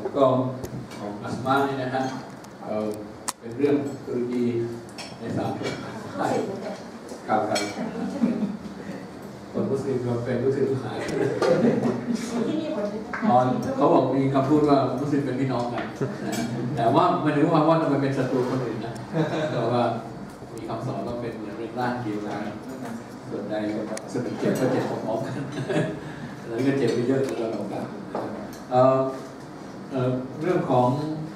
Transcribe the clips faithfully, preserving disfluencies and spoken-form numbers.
ก็ของอัสมาเนี่ยนะฮะเป็นเรื่องตุรกีในสามประเทศกล่าวกันคนมุสลิมก็เป็นมุสลิมทุกสายตอนเขาบอกมีคำพูดว่ามุสลิมเป็นพี่น้องกันแต่ว่ามันไม่ได้ว่าว่ามันเป็นศัตรูคนอื่นนะแต่ว่ามีคำสอนว่าเป็นเรื่องร่างเดียวกันส่วนใดส่วนหนึ่งเจ็บก็เจ็บพร้อมๆกันแล้วก็เจ็บไปเยอะตลอดกันเรื่องของ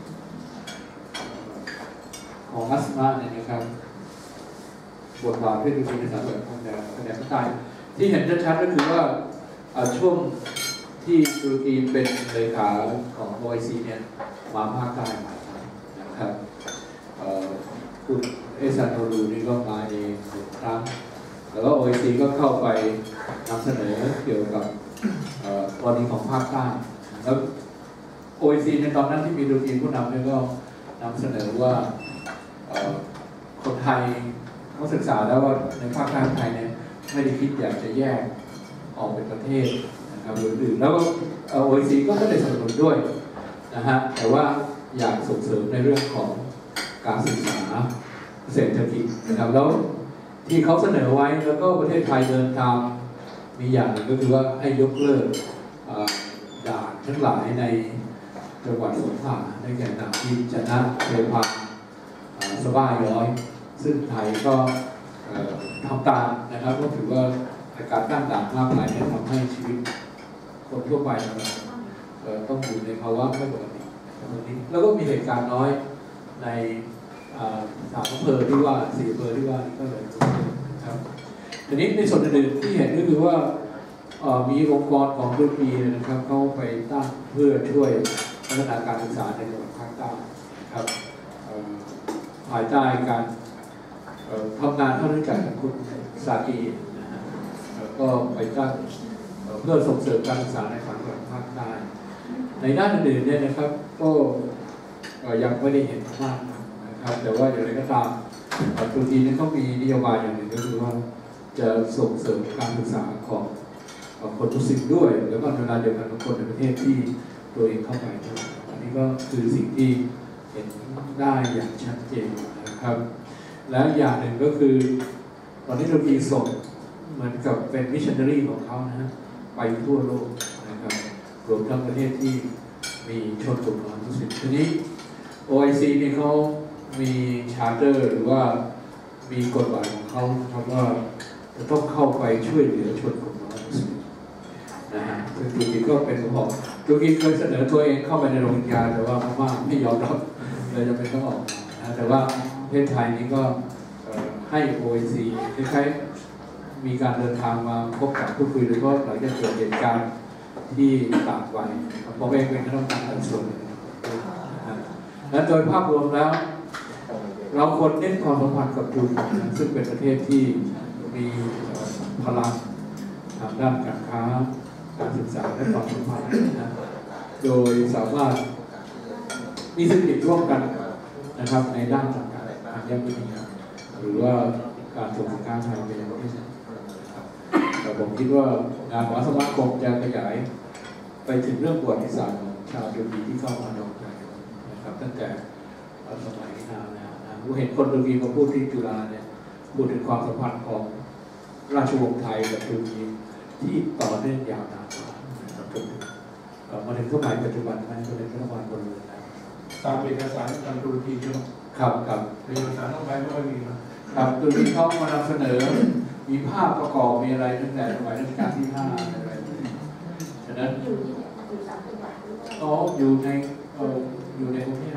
ของอัสมาเนี่ยนะครับบทบาทที่ดูในสารแบบของแต่คะแนนใต้ที่เห็นชัดๆก็คือว่าช่วงที่ตุรกีเป็นเลขาของ โอ ไอ ซี เนี่ยมาภาคใต้มานะครับคุณเอซานโนรูนี่ก็มาเองหนึ่งครั้งแล้วก็ โอ ไอ ซี ก็เข้าไปนำเสนอเกี่ยวกับกรณีของภาคใต้แล้ว โอ ไอ ซี ในตอนนั้นที่มีตุรกีผู้นำเนี่ยก็นำเสนอว่าคนไทยเขาศึกษาแล้วว่าในภาคใต้ไทยเนี่ยไม่ได้คิดอยากจะแยกออกเป็นประเทศนะครับหรืออื่นแล้วก็ โอ ไอ ซี ก็ไม่ได้สนับสนุนด้วยนะฮะแต่ว่าอยากส่งเสริมในเรื่องของการศึกษาเศรษฐกิจนะครับแล้วที่เขาเสนอไว้แล้วก็ประเทศไทยเดินตามมีอย่างนึงก็คือว่าให้ยกเลิกด่านทั้งหลายในจังหวัดสงขลาได้แก่ด่านที่จะนะเทพาสบายย้อยซึ่งไทยก็ทำตามนะครับก็ถือว่าการตั้งด่านมากมายเนี่ยทำให้ชีวิตคนทั่วไปต้องอยู่ในภาวะไม่ปกติแล้วก็มีเหตุการณ์น้อยในสามอำเภอที่ว่าสี่อำเภอที่ว่านี่ก็เลยนะครับทีนี้ในส่วนอื่นที่เห็นก็คือว่ามีองค์กรของตุรกีนะครับเขาไปตั้งเพื่อช่วยพัฒนาการศึกษาในจังหวัดภาคใต้ครับภายใต้การทำงานเข้าด้วยกันกับคุณซากีนะฮะก็ไปตั้งเพื่อส่งเสริมการศึกษาในฝั่งภาคใต้ในด้านอื่นๆเนี่ยนะครับก็ยังไม่ได้เห็นมากนะครับแต่ว่าอย่างไรก็ตามตุรกีนั้นเขามีนโยบายอย่างหนึ่งก็คือว่าจะส่งเสริมการศึกษาของคนมุสลิมด้วยแล้วก็ในเวลาเดียวกันของคนในประเทศที่ตัวเองเข้าไปอันนี้ก็คือสิ่งที่เห็นได้อย่างชัดเจนนะครับและอย่างหนึ่งก็คือตอนนี้เรามีส่งเหมือนกับเป็นมิชชันนารีของเขานะฮะไปทั่วโลกนะครับรวมทั้งประเทศที่มีชนกลุ่มน้อยมุสลิมทีนี้ โอ ไอ ซี นี่เขามีชาร์เตอร์หรือว่ามีกฎหมายของเขาทำว่าจะต้องเข้าไปช่วยเหลือชนกลุ่มน้อยมุสลิมนะฮะซึ่งตุรกีก็เป็นของตุรกีเคยเสนอตัวเองเข้าไปในโรฮิงญาแต่ว่าพม่าไม่ยอมรับเลยจะเป็นต้องออกนะแต่ว่าประเทศไทยนี้ก็ให้ โอ ไอ ซี คล้ายๆมีการเดินทางมาพบกับผู้คุยโดยเฉพาะหลังจากเกิดเหตุการณ์ที่ต่างวัยผมเองเป็นคณะกรรมการส่วนหนึ่งและโดยภาพรวมแล้วเราควรเน้นความสัมพันธ์กับตุรกีซึ่งเป็นประเทศที่มีพลังทางด้านการค้าการศึกษาและความสัมพันธ์นะโดยสามารถมีเศรษฐกิจร่วมกันนะครับในด้านต่างๆทางยามินีหรือว่าการส่งสินค้าไทยไปยังประเทศแต่ผมคิดว่างานของสมาคมจะขยายไปถึงเรื่องประวัติศาสตร์ของชาวตุรกีที่เข้ามาดองใจนะครับตั้งแต่สมัยนานแล้วนะผมเห็นคนตุรกีมาพูดที่จุฬาเนี่ยพูดถึงความสัมพันธ์ของราชวงศ์ไทยกับตุรกีที่ต่อเนื่องยาวนานมามาถึงสมัยปัจจุบันนั้นก็เป็นรัฐบาลบนเรือแล้วตามเอกสารทางตุรกีใช่ไหมครับครับเอกสารต้องไปไม่ค่อยมีนะครับตุรกีเขามานำเสนอมีภาพประกอบมีอะไรตั้งแต่สมัยรัชกาลที่ห้าอะไรฉะนั้นอ๋ออยู่ในเอ่ออยู่ในกรุงเทพ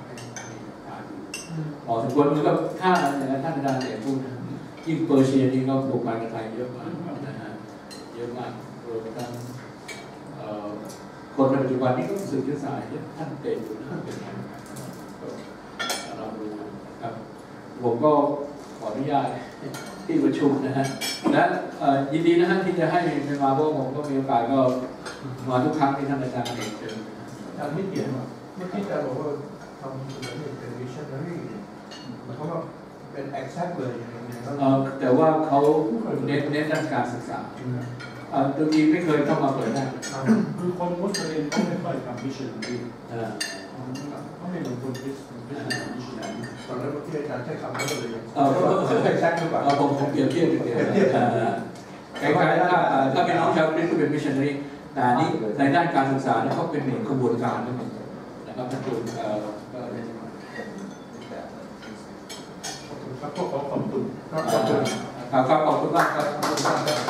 อ๋อสมควรมันก็ถ้าอย่างนั้นท่านอาจารย์เอกพูดนะยิ่งเปอร์เซียนี่ก็ปลูกพันธุ์กับไทยเยอะมากนะฮะเยอะมากรวมทั้งคนในปัจจุบันนี้ก็สื่อเชื้อสายเยอะท่านเตะอยู่นะเป็นไงเราดูครับผมก็ขออนุญาตที่ประชุมนะฮะและยินดีนะฮะที่จะให้มาเพราะผมก็มีโอกาสก็มาทุกครั้งที่ท่านอาจารย์เอกเชิญอาจารย์ไม่เกี่ยวเมื่อกี้อาจารย์บอกว่าทำเหมือนเป็นวิชั่นนารีมันเขาก็เป็นแอคแซคเลยอย่างเงี้ยแต่ว่าเขาเน้นเน้นด้านการศึกษาตุรกีไม่เคยเข้ามาเปิดหน้าคือคนมุสลิมต้องไม่ค่อยทำมิชชันนารีอ่าต้องไม่เหมือนคนคริสต์มิชชันนารีตอนนั้นที่อาจารย์ใช้คำนั้นเลยเออเคยแซกหรือเปล่าเอาผมผมเปรียบเทียบเปรียบเทียบคล้ายๆถ้าถ้าเป็นน้องชาวคริสต์ก็เป็นมิชชันนารีแต่นี่ในด้านการศึกษาเนี่ยเขาเป็นหนึ่งกระบวนการนะครับท่านคุณเอ่อครับพวกเขาขอบคุณขอบคุณครับขอบคุณมากครับ